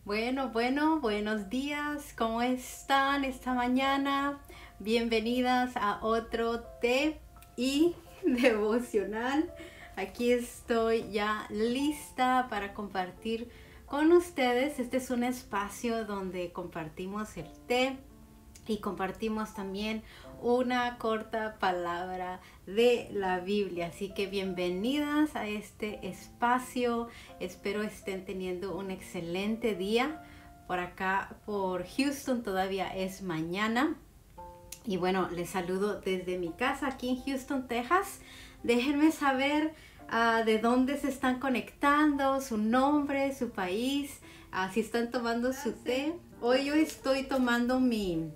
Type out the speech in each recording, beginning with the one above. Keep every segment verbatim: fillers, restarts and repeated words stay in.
Bueno, bueno, buenos días. ¿Cómo están esta mañana? Bienvenidas a otro té y devocional. Aquí estoy ya lista para compartir con ustedes. Este es un espacio donde compartimos el té y compartimos también una corta palabra de la Biblia. Así que bienvenidas a este espacio. Espero estén teniendo un excelente día. Por acá, por Houston, todavía es mañana. Y bueno, les saludo desde mi casa aquí en Houston, Texas. Déjenme saber uh, de dónde se están conectando, su nombre, su país, uh, si están tomando su té. Hoy yo estoy tomando mi...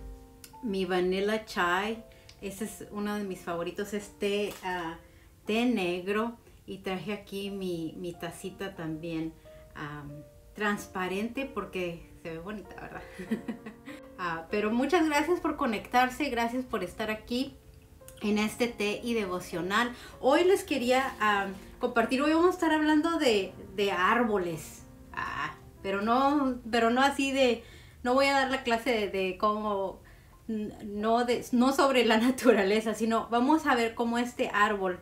mi vanilla chai. Ese es uno de mis favoritos, es té, uh, té negro, y traje aquí mi, mi tacita también um, transparente porque se ve bonita, ¿verdad? uh, pero muchas gracias por conectarse, gracias por estar aquí en este té y devocional. Hoy les quería uh, compartir, hoy vamos a estar hablando de, de árboles, uh, pero, no, pero no así de, no voy a dar la clase de, de cómo... No, de, no sobre la naturaleza, sino vamos a ver cómo este árbol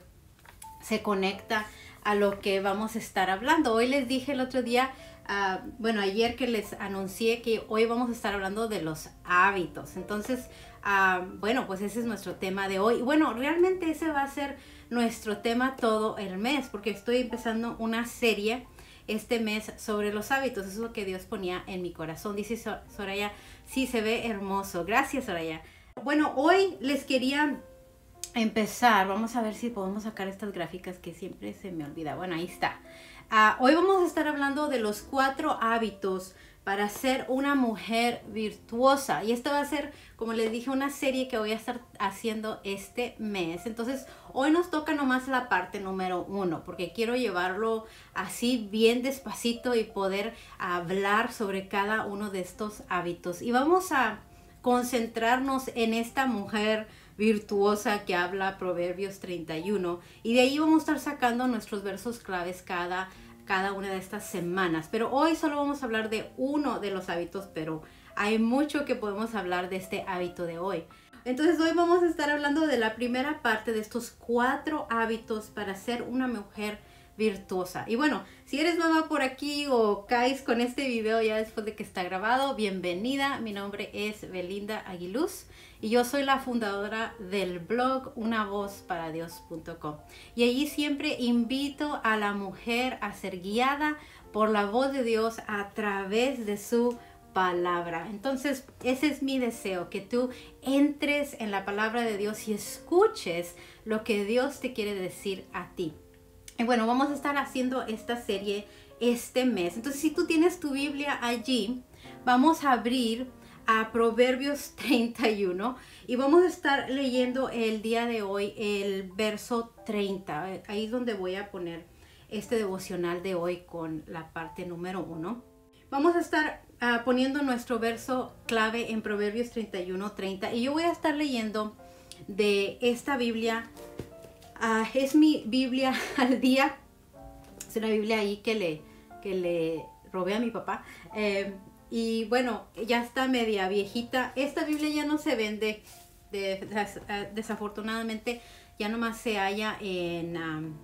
se conecta a lo que vamos a estar hablando. Hoy les dije el otro día, uh, bueno, ayer que les anuncié que hoy vamos a estar hablando de los hábitos. Entonces, uh, bueno, pues ese es nuestro tema de hoy. Bueno, realmente ese va a ser nuestro tema todo el mes, porque estoy empezando una serie este mes sobre los hábitos. Eso es lo que Dios ponía en mi corazón. Dice Soraya, sí, se ve hermoso. Gracias, Soraya. Bueno, hoy les quería empezar. Vamos a ver si podemos sacar estas gráficas que siempre se me olvida. Bueno, ahí está. Uh, hoy vamos a estar hablando de los cuatro hábitos para ser una mujer virtuosa. Y esta va a ser, como les dije, una serie que voy a estar haciendo este mes. Entonces, hoy nos toca nomás la parte número uno, porque quiero llevarlo así bien despacito y poder hablar sobre cada uno de estos hábitos. Y vamos a concentrarnos en esta mujer virtuosa que habla Proverbios treinta y uno. Y de ahí vamos a estar sacando nuestros versos claves cada cada una de estas semanas, pero hoy solo vamos a hablar de uno de los hábitos, pero hay mucho que podemos hablar de este hábito de hoy. Entonces hoy vamos a estar hablando de la primera parte de estos cuatro hábitos para ser una mujer virtuosa. Y bueno, si eres nueva por aquí o caes con este video ya después de que está grabado, bienvenida. Mi nombre es Belinda Aguiluz y yo soy la fundadora del blog una voz para dios punto com. Y allí siempre invito a la mujer a ser guiada por la voz de Dios a través de su palabra. Entonces, ese es mi deseo, que tú entres en la palabra de Dios y escuches lo que Dios te quiere decir a ti. Y bueno, vamos a estar haciendo esta serie este mes. Entonces, si tú tienes tu Biblia allí, vamos a abrir a Proverbios treinta y uno y vamos a estar leyendo el día de hoy el verso treinta. Ahí es donde voy a poner este devocional de hoy con la parte número uno. Vamos a estar uh, poniendo nuestro verso clave en Proverbios treinta y uno, treinta, y yo voy a estar leyendo de esta Biblia. Uh, es mi Biblia al día. Es una Biblia ahí que le, que le robé a mi papá. Eh, y bueno, ya está media viejita. Esta Biblia ya no se vende. De, des, uh, desafortunadamente ya nomás se halla en, um,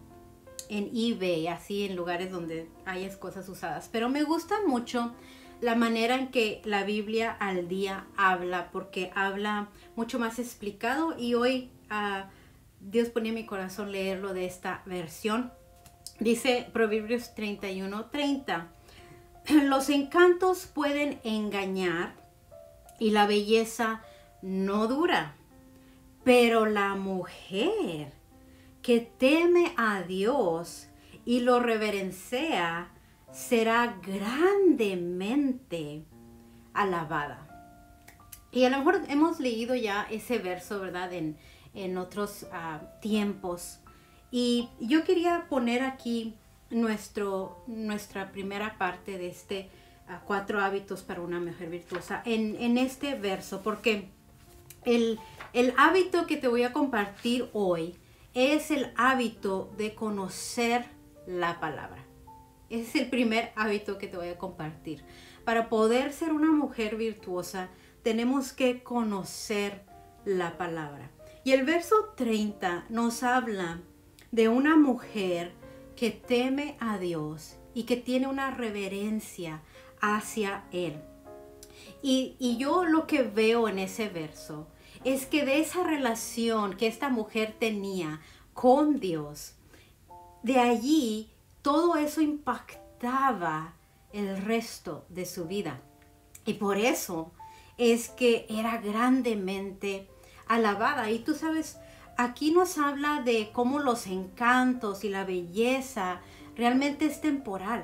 en eBay, así en lugares donde hayas cosas usadas. Pero me gusta mucho la manera en que la Biblia al día habla, porque habla mucho más explicado. Y hoy... Uh, Dios ponía en mi corazón leerlo de esta versión. Dice Proverbios treinta y uno, treinta. Los encantos pueden engañar y la belleza no dura. Pero la mujer que teme a Dios y lo reverencia será grandemente alabada. Y a lo mejor hemos leído ya ese verso, ¿verdad? En en otros uh, tiempos, y yo quería poner aquí nuestro, nuestra primera parte de este uh, cuatro hábitos para una mujer virtuosa en, en este verso, porque el, el hábito que te voy a compartir hoy es el hábito de conocer la palabra. Ese es el primer hábito que te voy a compartir. Para poder ser una mujer virtuosa, tenemos que conocer la palabra. Y el verso treinta nos habla de una mujer que teme a Dios y que tiene una reverencia hacia Él. Y, y yo lo que veo en ese verso es que de esa relación que esta mujer tenía con Dios, de allí todo eso impactaba el resto de su vida. Y por eso es que era grandemente alabada. Y tú sabes, aquí nos habla de cómo los encantos y la belleza realmente es temporal.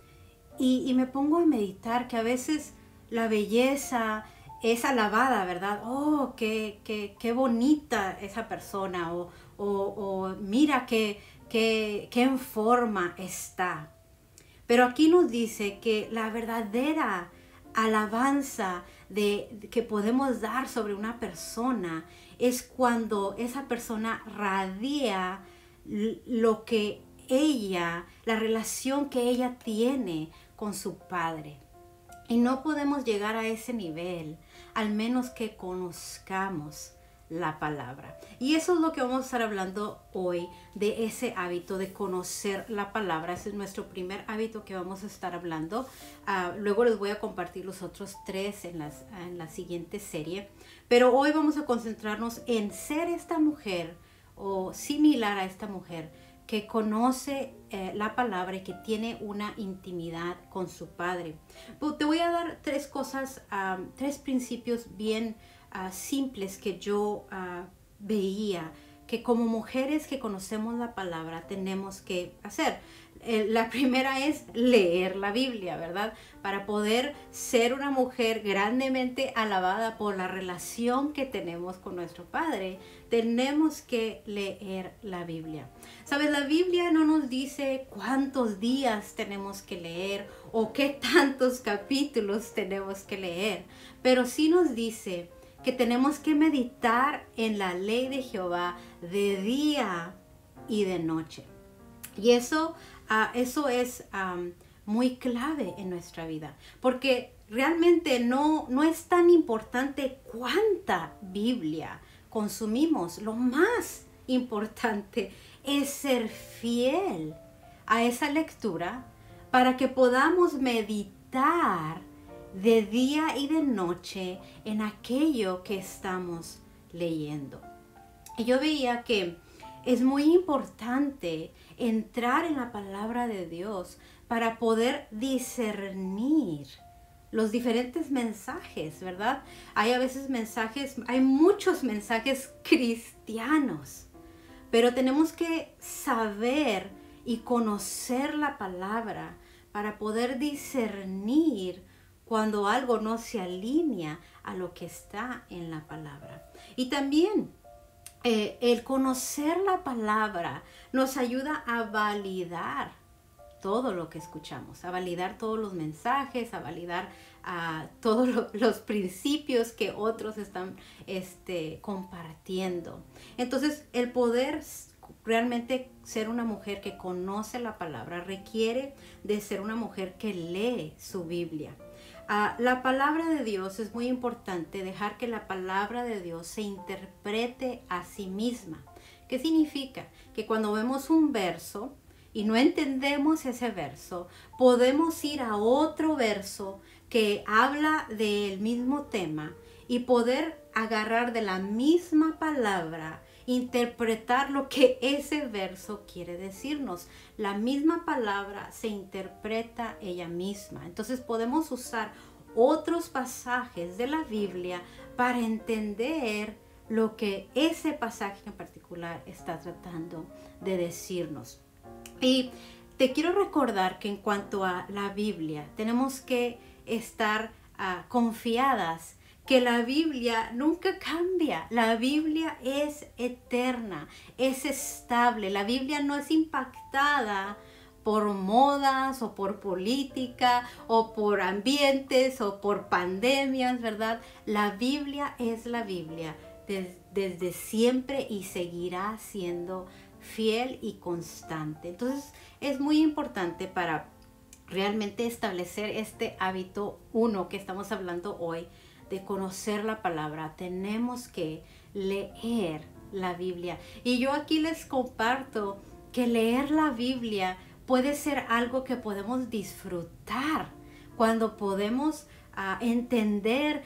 Y, y me pongo a meditar que a veces la belleza es alabada, ¿verdad? Oh, qué, qué, qué bonita esa persona. O, o, o mira qué, qué, qué en forma está. Pero aquí nos dice que la verdadera alabanza de, que podemos dar sobre una persona es cuando esa persona radia lo que ella, la relación que ella tiene con su padre. Y no podemos llegar a ese nivel al menos que conozcamos la palabra. Y eso es lo que vamos a estar hablando hoy, de ese hábito de conocer la palabra. Ese es nuestro primer hábito que vamos a estar hablando. Uh, luego les voy a compartir los otros tres en, las, en la siguiente serie. Pero hoy vamos a concentrarnos en ser esta mujer o similar a esta mujer que conoce eh, la palabra y que tiene una intimidad con su padre. Pero te voy a dar tres cosas, um, tres principios bien Uh, simples que yo uh, veía que como mujeres que conocemos la palabra tenemos que hacer. Eh, la primera es leer la Biblia, ¿verdad? Para poder ser una mujer grandemente alabada por la relación que tenemos con nuestro Padre, tenemos que leer la Biblia. ¿Sabes? La Biblia no nos dice cuántos días tenemos que leer o qué tantos capítulos tenemos que leer, pero sí nos dice que tenemos que meditar en la ley de Jehová de día y de noche. Y eso, uh, eso es um, muy clave en nuestra vida, porque realmente no, no es tan importante cuánta Biblia consumimos. Lo más importante es ser fiel a esa lectura para que podamos meditar de día y de noche en aquello que estamos leyendo. Y yo veía que es muy importante entrar en la palabra de Dios para poder discernir los diferentes mensajes, ¿verdad? Hay a veces mensajes, hay muchos mensajes cristianos, pero tenemos que saber y conocer la palabra para poder discernir cuando algo no se alinea a lo que está en la palabra. Y también eh, el conocer la palabra nos ayuda a validar todo lo que escuchamos, a validar todos los mensajes, a validar uh, todos lo, los principios que otros están este, compartiendo. Entonces, el poder realmente ser una mujer que conoce la palabra requiere de ser una mujer que lee su Biblia. Uh, la palabra de Dios es muy importante, dejar que la palabra de Dios se interprete a sí misma. ¿Qué significa? Que cuando vemos un verso y no entendemos ese verso, podemos ir a otro verso que habla del mismo tema y poder agarrar de la misma palabra, interpretar lo que ese verso quiere decirnos. La misma palabra se interpreta ella misma. Entonces podemos usar otros pasajes de la Biblia para entender lo que ese pasaje en particular está tratando de decirnos. Y te quiero recordar que en cuanto a la Biblia, tenemos que estar uh, confiadas que la Biblia nunca cambia. La Biblia es eterna, es estable. La Biblia no es impactada por modas o por política o por ambientes o por pandemias, ¿verdad? La Biblia es la Biblia des, desde siempre y seguirá siendo fiel y constante. Entonces es muy importante para realmente establecer este hábito uno que estamos hablando hoy, de conocer la palabra, tenemos que leer la Biblia. Y yo aquí les comparto que leer la Biblia puede ser algo que podemos disfrutar cuando podemos uh, entender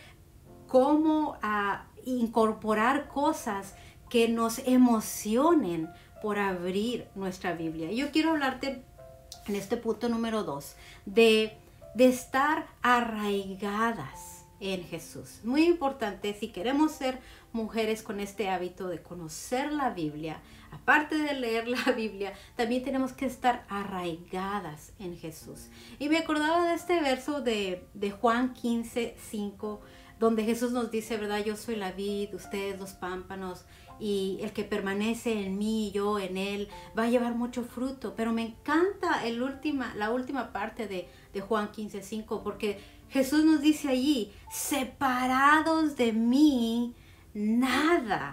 cómo uh, incorporar cosas que nos emocionen por abrir nuestra Biblia. Yo quiero hablarte en este punto número dos de, de estar arraigadas en Jesús. Muy importante, si queremos ser mujeres con este hábito de conocer la Biblia, aparte de leer la Biblia, también tenemos que estar arraigadas en Jesús. Y me acordaba de este verso de, de Juan quince, cinco, donde Jesús nos dice, ¿verdad? Yo soy la vid, ustedes los pámpanos, y el que permanece en mí y yo en él va a llevar mucho fruto. Pero me encanta el última, la última parte de, de Juan quince, cinco, porque Jesús nos dice allí, separados de mí, nada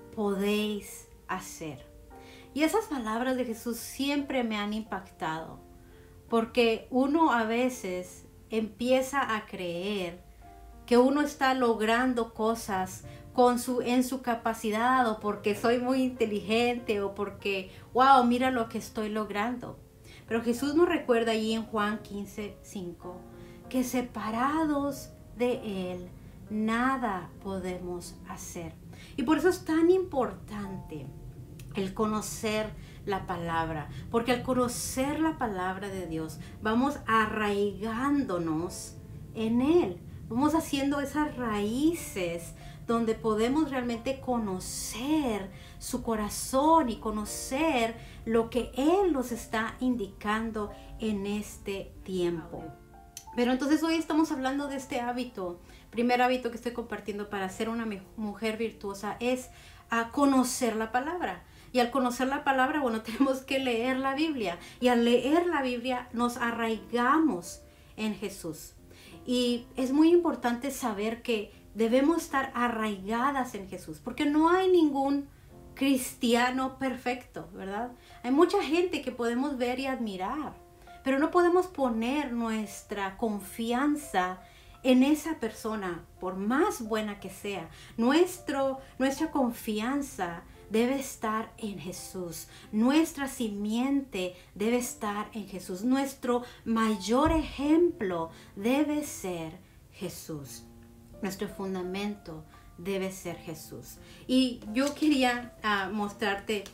podéis hacer. Y esas palabras de Jesús siempre me han impactado, porque uno a veces empieza a creer que uno está logrando cosas con su, en su capacidad, o porque soy muy inteligente, o porque, wow, mira lo que estoy logrando. Pero Jesús nos recuerda allí en Juan quince, cinco, que separados de Él, nada podemos hacer. Y por eso es tan importante el conocer la palabra, porque al conocer la palabra de Dios, vamos arraigándonos en Él. Vamos haciendo esas raíces donde podemos realmente conocer su corazón y conocer lo que Él nos está indicando en este tiempo. Pero entonces hoy estamos hablando de este hábito. Primer hábito que estoy compartiendo para ser una mujer virtuosa es a conocer la palabra. Y al conocer la palabra, bueno, tenemos que leer la Biblia. Y al leer la Biblia nos arraigamos en Jesús. Y es muy importante saber que debemos estar arraigadas en Jesús, porque no hay ningún cristiano perfecto, ¿verdad? Hay mucha gente que podemos ver y admirar, pero no podemos poner nuestra confianza en esa persona, por más buena que sea. Nuestro, nuestra confianza debe estar en Jesús. Nuestra simiente debe estar en Jesús. Nuestro mayor ejemplo debe ser Jesús. Nuestro fundamento debe ser Jesús. Y yo quería uh, mostrarte,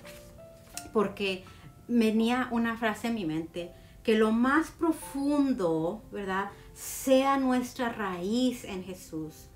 porque venía una frase en mi mente, que lo más profundo, ¿verdad?, sea nuestra raíz en Jesús,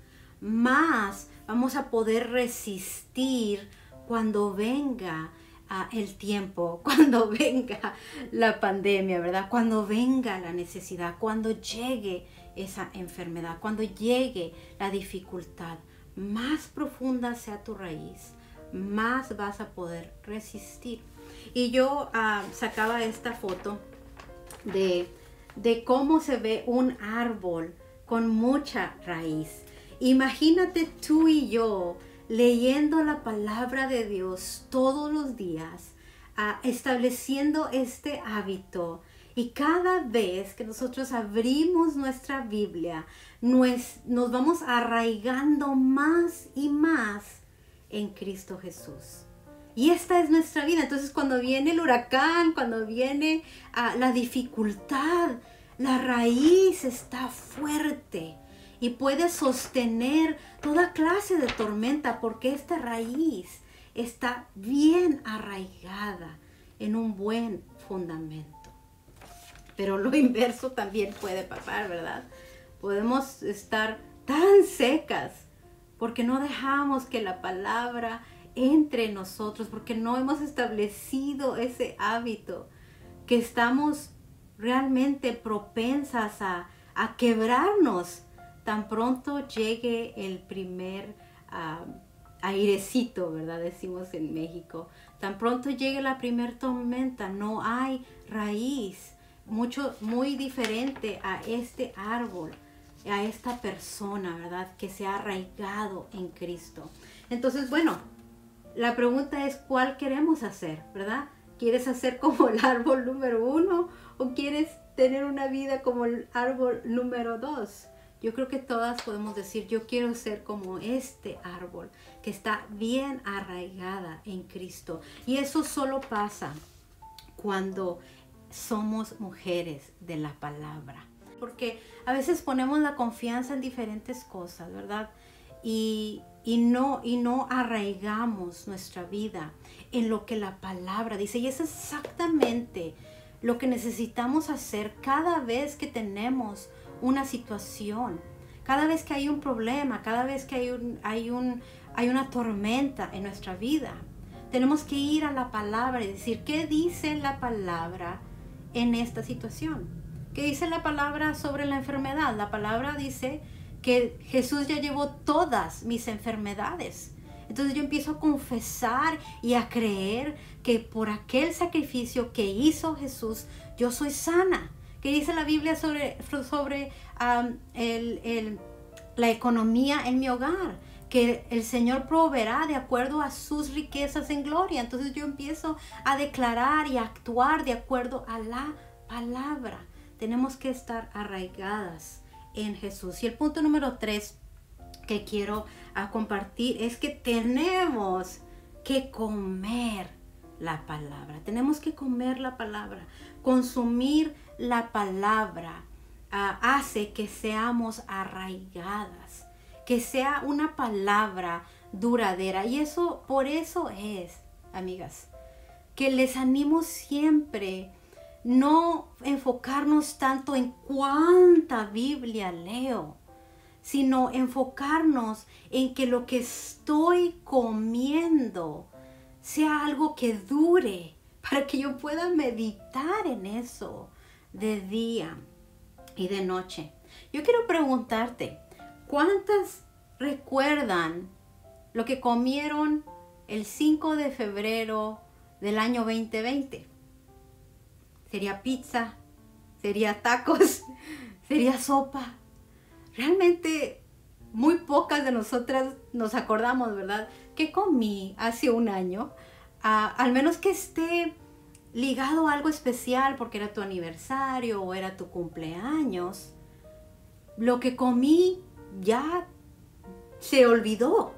más vamos a poder resistir cuando venga uh, el tiempo, cuando venga la pandemia, ¿verdad? Cuando venga la necesidad, cuando llegue esa enfermedad, cuando llegue la dificultad. Más profunda sea tu raíz, más vas a poder resistir. Y yo uh, sacaba esta foto de, de cómo se ve un árbol con mucha raíz. Imagínate tú y yo leyendo la palabra de Dios todos los días, uh, estableciendo este hábito. Y cada vez que nosotros abrimos nuestra Biblia, nos, nos vamos arraigando más y más en Cristo Jesús. Y esta es nuestra vida. Entonces, cuando viene el huracán, cuando viene uh, la dificultad, la raíz está fuerte y puede sostener toda clase de tormenta, porque esta raíz está bien arraigada en un buen fundamento. Pero lo inverso también puede pasar, ¿verdad? Podemos estar tan secas porque no dejamos que la palabra entre en nosotros, porque no hemos establecido ese hábito, que estamos realmente propensas a, a quebrarnos tan pronto llegue el primer uh, airecito, ¿verdad? Decimos en México. Tan pronto llegue la primer tormenta, no hay raíz. Mucho, muy diferente a este árbol, a esta persona, ¿verdad?, que se ha arraigado en Cristo. Entonces, bueno, la pregunta es, ¿cuál queremos hacer, verdad? ¿Quieres hacer como el árbol número uno o quieres tener una vida como el árbol número dos. Yo creo que todas podemos decir, yo quiero ser como este árbol que está bien arraigada en Cristo. Y eso solo pasa cuando somos mujeres de la palabra. Porque a veces ponemos la confianza en diferentes cosas, ¿verdad? Y, y, no, y no arraigamos nuestra vida en lo que la palabra dice. Y es exactamente lo que necesitamos hacer cada vez que tenemos una situación, cada vez que hay un problema, cada vez que hay, un, hay, un, hay una tormenta en nuestra vida. Tenemos que ir a la palabra y decir, ¿qué dice la palabra en esta situación? ¿Qué dice la palabra sobre la enfermedad? La palabra dice que Jesús ya llevó todas mis enfermedades. Entonces yo empiezo a confesar y a creer que por aquel sacrificio que hizo Jesús, yo soy sana. ¿Qué dice la Biblia sobre, sobre um, el, el, la economía en mi hogar? Que el Señor proveerá de acuerdo a sus riquezas en gloria. Entonces yo empiezo a declarar y a actuar de acuerdo a la palabra. Tenemos que estar arraigadas en Jesús. Y el punto número tres que quiero uh, compartir es que tenemos que comer la palabra. Tenemos que comer la palabra. Consumir la palabra uh, hace que seamos arraigadas, que sea una palabra duradera. Y eso, por eso es, amigas, que les animo siempre no enfocarnos tanto en cuánta Biblia leo, sino enfocarnos en que lo que estoy comiendo sea algo que dure, para que yo pueda meditar en eso de día y de noche. Yo quiero preguntarte, ¿cuántas recuerdan lo que comieron el cinco de febrero del año veinte veinte? ¿Sería pizza? ¿Sería tacos? ¿Sería sopa? Realmente muy pocas de nosotras nos acordamos, ¿verdad? ¿Qué comí hace un año? Uh, al menos que esté ligado a algo especial porque era tu aniversario o era tu cumpleaños. Lo que comí ya se olvidó.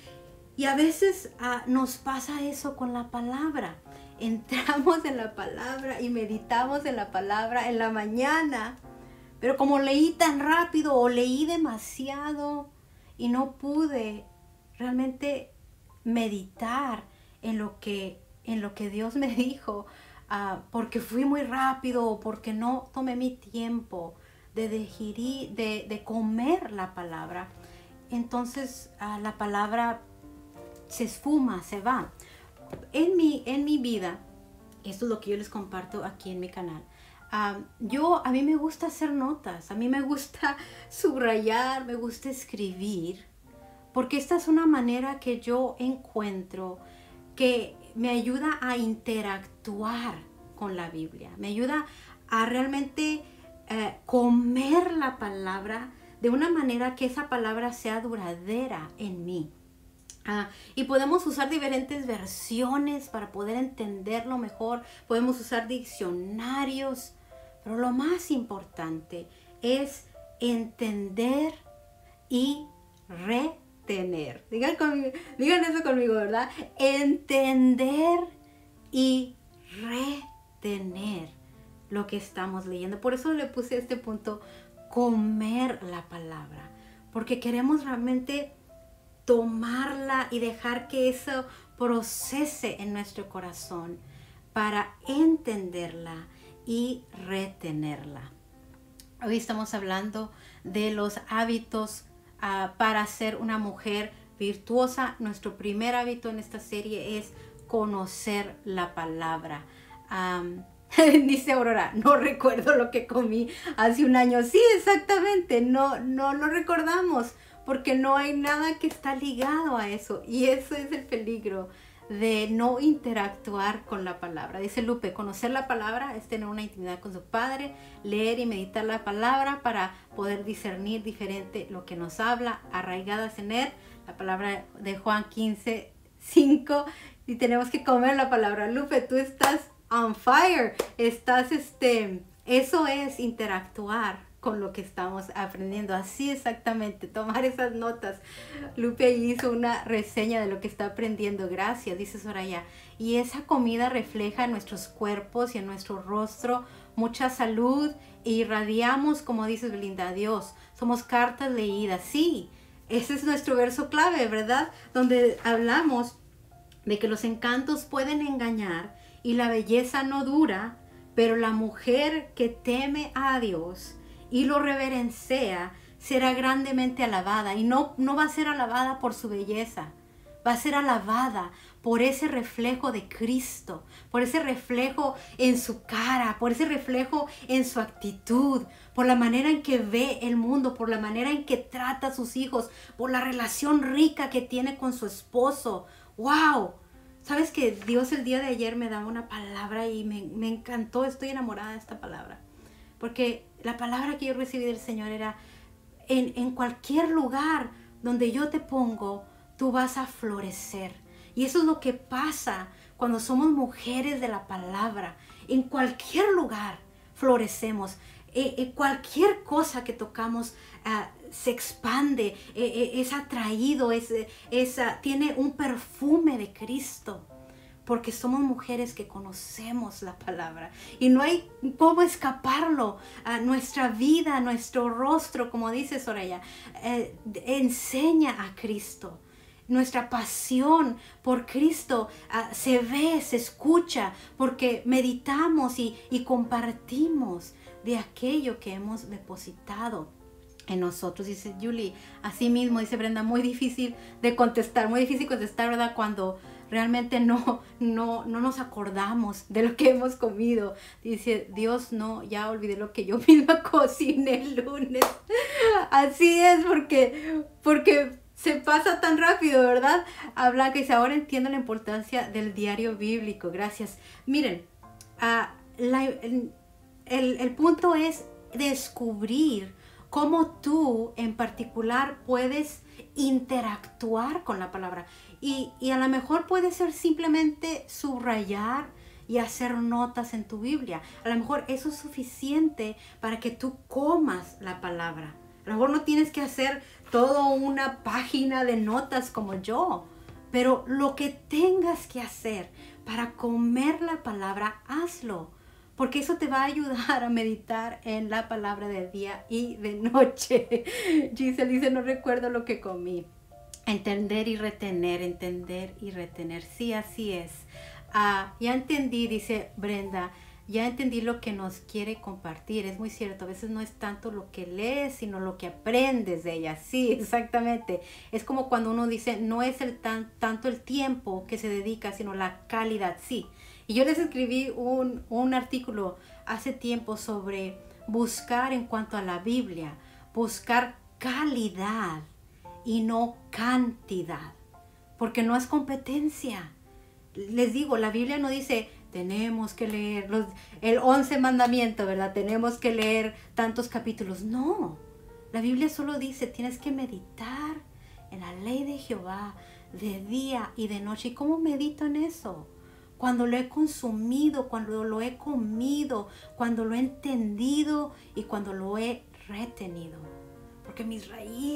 Y a veces uh, nos pasa eso con la palabra. Entramos en la palabra y meditamos en la palabra en la mañana. Pero como leí tan rápido o leí demasiado y no pude realmente meditar en lo que, en lo que Dios me dijo, uh, porque fui muy rápido o porque no tomé mi tiempo de, digerir, de, de comer la palabra, entonces uh, la palabra se esfuma, se va. En mi, en mi vida, esto es lo que yo les comparto aquí en mi canal. Um, yo, a mí me gusta hacer notas, a mí me gusta subrayar, me gusta escribir, porque esta es una manera que yo encuentro que me ayuda a interactuar con la Biblia, me ayuda a realmente eh, comer la palabra de una manera que esa palabra sea duradera en mí. Ah, y podemos usar diferentes versiones para poder entenderlo mejor, podemos usar diccionarios, pero lo más importante es entender y retener. Digan, conmigo, digan eso conmigo, ¿verdad? Entender y retener lo que estamos leyendo. Por eso le puse este punto, comer la palabra, porque queremos realmente tomarla y dejar que eso procese en nuestro corazón para entenderla y retenerla. Hoy estamos hablando de los hábitos uh, para ser una mujer virtuosa. Nuestro primer hábito en esta serie es conocer la palabra. Um, dice Aurora, no recuerdo lo que comí hace un año. Sí, exactamente, no, no lo recordamos porque no hay nada que está ligado a eso. Y eso es el peligro de no interactuar con la palabra. Dice Lupe, conocer la palabra es tener una intimidad con su Padre, leer y meditar la palabra para poder discernir diferente lo que nos habla, arraigadas en él. La palabra de Juan quince, cinco, y tenemos que comer la palabra. Lupe, tú estás on fire, estás este, eso es interactuar con lo que estamos aprendiendo. Así exactamente, tomar esas notas. Lupe hizo una reseña de lo que está aprendiendo. Gracias, dice Soraya. Y esa comida refleja en nuestros cuerpos y en nuestro rostro mucha salud e irradiamos, como dices Belinda, a Dios. Somos cartas leídas. Sí, ese es nuestro verso clave, ¿verdad? Donde hablamos de que los encantos pueden engañar y la belleza no dura, pero la mujer que teme a Dios y lo reverencia será grandemente alabada. Y no, no va a ser alabada por su belleza, va a ser alabada por ese reflejo de Cristo, por ese reflejo en su cara, por ese reflejo en su actitud, por la manera en que ve el mundo, por la manera en que trata a sus hijos, por la relación rica que tiene con su esposo. ¡Wow! ¿Sabes que Dios el día de ayer me daba una palabra y me, me encantó? Estoy enamorada de esta palabra. Porque la palabra que yo recibí del Señor era, en, en cualquier lugar donde yo te pongo, tú vas a florecer. Y eso es lo que pasa cuando somos mujeres de la palabra. En cualquier lugar florecemos. Eh, eh, cualquier cosa que tocamos uh, se expande, eh, eh, es atraído, es, es, uh, tiene un perfume de Cristo. Porque somos mujeres que conocemos la palabra. Y no hay cómo escaparlo. A nuestra vida, nuestro rostro, como dice Soraya, eh, enseña a Cristo. Nuestra pasión por Cristo uh, se ve, se escucha, porque meditamos y, y compartimos de aquello que hemos depositado en nosotros. Dice Julie, así mismo, dice Brenda, muy difícil de contestar, muy difícil contestar, ¿verdad? Cuando realmente no, no, no nos acordamos de lo que hemos comido. Dice, Dios, no, ya olvidé lo que yo misma cociné el lunes. Así es, porque, porque se pasa tan rápido, ¿verdad? A Blanca dice, ahora entiendo la importancia del diario bíblico. Gracias. Miren, uh, la, el, el, el punto es descubrir cómo tú en particular puedes interactuar con la palabra. Y, y a lo mejor puede ser simplemente subrayar y hacer notas en tu Biblia. A lo mejor eso es suficiente para que tú comas la palabra. A lo mejor no tienes que hacer toda una página de notas como yo. Pero lo que tengas que hacer para comer la palabra, hazlo. Porque eso te va a ayudar a meditar en la palabra de día y de noche. Giselle dice, no recuerdo lo que comí. Entender y retener, entender y retener. Sí, así es. Ah, ya entendí, dice Brenda, ya entendí lo que nos quiere compartir. Es muy cierto, a veces no es tanto lo que lees, sino lo que aprendes de ella. Sí, exactamente. Es como cuando uno dice, no es el tan, tanto el tiempo que se dedica, sino la calidad. Sí. Y yo les escribí un, un artículo hace tiempo sobre buscar en cuanto a la Biblia, buscar calidad y no cantidad, porque no es competencia. Les digo, la Biblia no dice, tenemos que leer los, el once mandamiento, ¿verdad? Tenemos que leer tantos capítulos. No, la Biblia solo dice, tienes que meditar en la ley de Jehová de día y de noche. ¿Y cómo medito en eso? Cuando lo he consumido, cuando lo he comido, cuando lo he entendido y cuando lo he retenido. Porque mis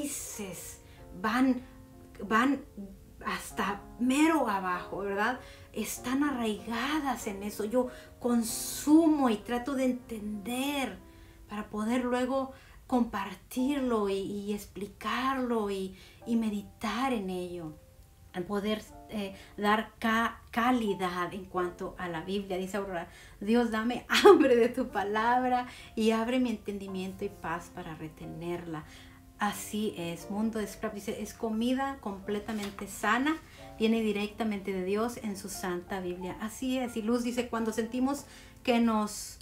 raíces van, van hasta mero abajo, ¿verdad? Están arraigadas en eso. Yo consumo y trato de entender para poder luego compartirlo y, y explicarlo y, y meditar en ello. En poder eh, dar ca calidad en cuanto a la Biblia. Dice Aurora, Dios, dame hambre de tu palabra y abre mi entendimiento y paz para retenerla. Así es, Mundo de Scrap dice, es comida completamente sana, viene directamente de Dios en su santa Biblia. Así es. Y Luz dice, cuando sentimos que nos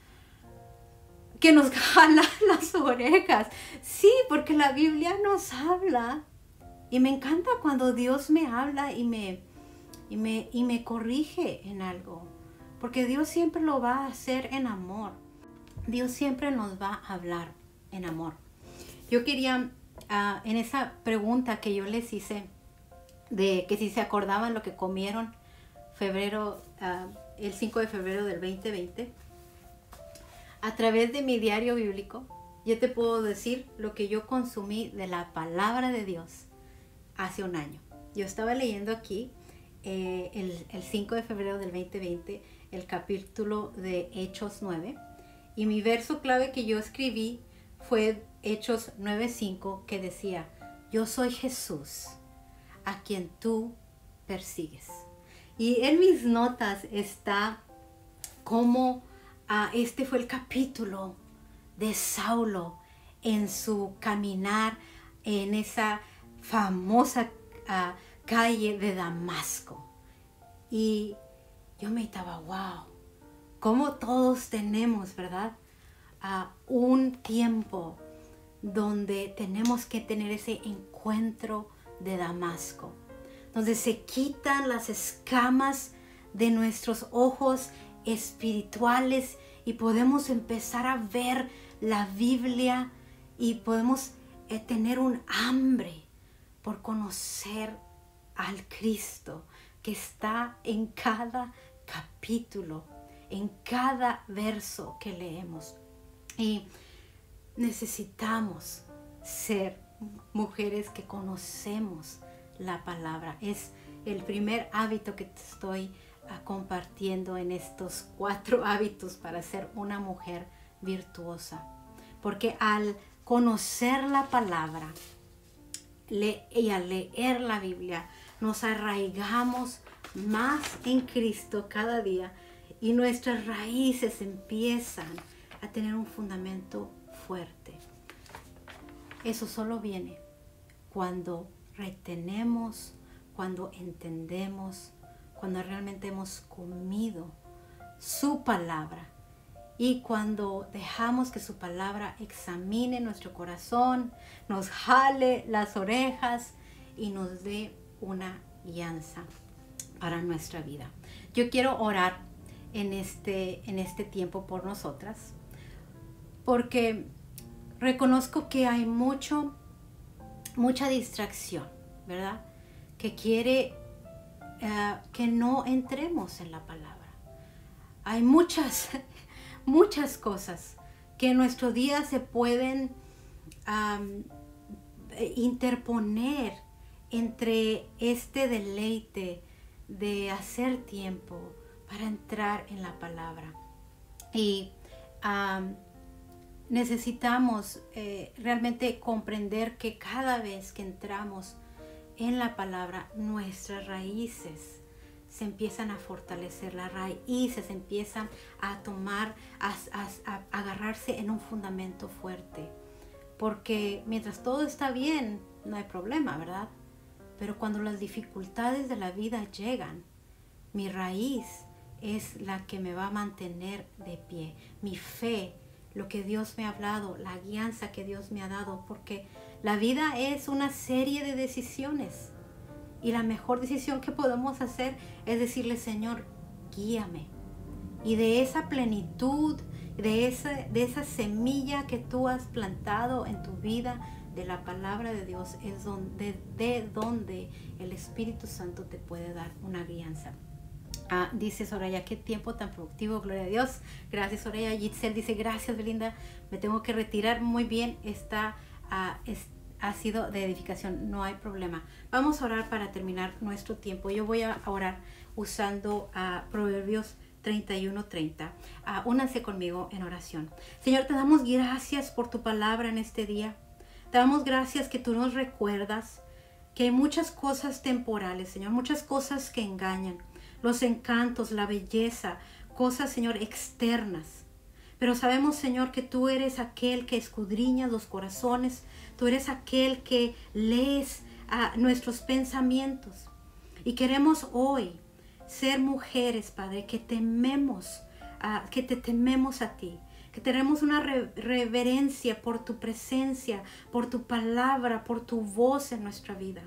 que nos jala las orejas. Sí, porque la Biblia nos habla. Y me encanta cuando Dios me habla y me, y me, y me corrige en algo. Porque Dios siempre lo va a hacer en amor. Dios siempre nos va a hablar en amor. Yo quería, uh, en esa pregunta que yo les hice, de que si se acordaban lo que comieron febrero, uh, el cinco de febrero del veinte veinte, a través de mi diario bíblico, yo te puedo decir lo que yo consumí de la palabra de Dios hace un año. Yo estaba leyendo aquí eh, el, el cinco de febrero del veinte veinte el capítulo de Hechos nueve, y mi verso clave que yo escribí fue Hechos nueve cinco, que decía: yo soy Jesús a quien tú persigues. Y en mis notas está como uh, este fue el capítulo de Saulo en su caminar en esa famosa uh, calle de Damasco. Y yo me estaba, wow, como todos tenemos, ¿verdad? Uh, un tiempo donde tenemos que tener ese encuentro de Damasco, donde se quitan las escamas de nuestros ojos espirituales y podemos empezar a ver la Biblia y podemos eh, tener un hambre por conocer al Cristo que está en cada capítulo, en cada verso que leemos. Y necesitamos ser mujeres que conocemos la palabra. Es el primer hábito que te estoy uh, compartiendo en estos cuatro hábitos para ser una mujer virtuosa. Porque al conocer la palabra le, y al leer la Biblia, nos arraigamos más en Cristo cada día y nuestras raíces empiezan a tener un fundamento fuerte. Eso solo viene cuando retenemos, cuando entendemos, cuando realmente hemos comido su palabra y cuando dejamos que su palabra examine nuestro corazón, nos jale las orejas y nos dé una guianza para nuestra vida. Yo quiero orar en este, en este tiempo por nosotras, porque reconozco que hay mucho, mucha distracción, ¿verdad? Que quiere uh, que no entremos en la palabra. Hay muchas, muchas cosas que en nuestro día se pueden um, interponer entre este deleite de hacer tiempo para entrar en la palabra. Y um, necesitamos eh, realmente comprender que cada vez que entramos en la palabra, nuestras raíces se empiezan a fortalecer, las raíces empiezan a tomar, a, a, a agarrarse en un fundamento fuerte. Porque mientras todo está bien, no hay problema, ¿verdad? Pero cuando las dificultades de la vida llegan, mi raíz es la que me va a mantener de pie. Mi fe, lo que Dios me ha hablado, la guianza que Dios me ha dado, porque la vida es una serie de decisiones y la mejor decisión que podemos hacer es decirle: Señor, guíame. Y de esa plenitud, de esa, de esa semilla que tú has plantado en tu vida, de la palabra de Dios, es donde, de donde el Espíritu Santo te puede dar una guianza. Ah, dice Soraya, qué tiempo tan productivo, gloria a Dios. Gracias, Soraya. Giselle dice, gracias, Belinda, me tengo que retirar. Muy bien, esta uh, es, ha sido de edificación, no hay problema. Vamos a orar para terminar nuestro tiempo. Yo voy a orar usando uh, Proverbios treinta y uno treinta. Uh, únanse conmigo en oración. Señor, te damos gracias por tu palabra en este día. Te damos gracias que tú nos recuerdas que hay muchas cosas temporales, Señor, muchas cosas que engañan. Los encantos, la belleza, cosas, Señor, externas. Pero sabemos, Señor, que tú eres aquel que escudriña los corazones. Tú eres aquel que lees a nuestros pensamientos. Y queremos hoy ser mujeres, Padre, que tememos, uh, que te tememos a ti. Que tenemos una re- reverencia por tu presencia, por tu palabra, por tu voz en nuestra vida.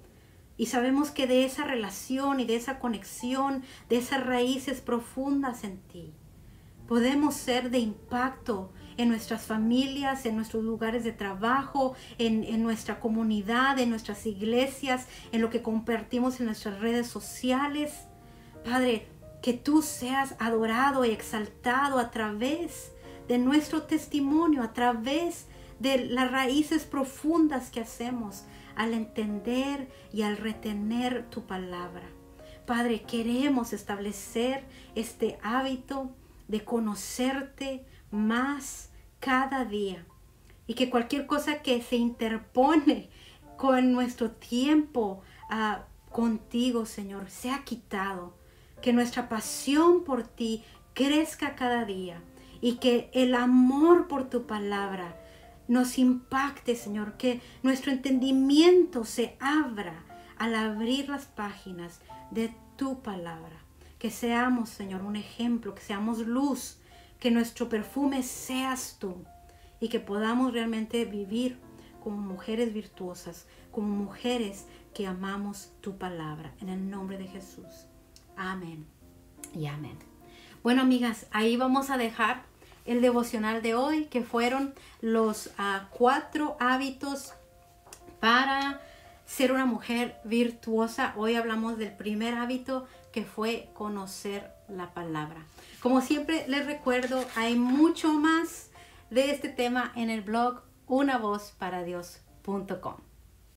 Y sabemos que de esa relación y de esa conexión, de esas raíces profundas en ti, podemos ser de impacto en nuestras familias, en nuestros lugares de trabajo, en, en nuestra comunidad, en nuestras iglesias, en lo que compartimos en nuestras redes sociales. Padre, que tú seas adorado y exaltado a través de nuestro testimonio, a través de las raíces profundas que hacemos al entender y al retener tu palabra. Padre, queremos establecer este hábito de conocerte más cada día, y que cualquier cosa que se interpone con nuestro tiempo uh, contigo, Señor, sea quitado. Que nuestra pasión por ti crezca cada día, y que el amor por tu palabra nos impacte, Señor. Que nuestro entendimiento se abra al abrir las páginas de tu palabra. Que seamos, Señor, un ejemplo, que seamos luz, que nuestro perfume seas tú, y que podamos realmente vivir como mujeres virtuosas, como mujeres que amamos tu palabra. En el nombre de Jesús. Amén y amén. Bueno, amigas, ahí vamos a dejar el devocional de hoy, que fueron los uh, cuatro hábitos para ser una mujer virtuosa. Hoy hablamos del primer hábito, que fue conocer la palabra. Como siempre les recuerdo, hay mucho más de este tema en el blog una voz para dios punto com.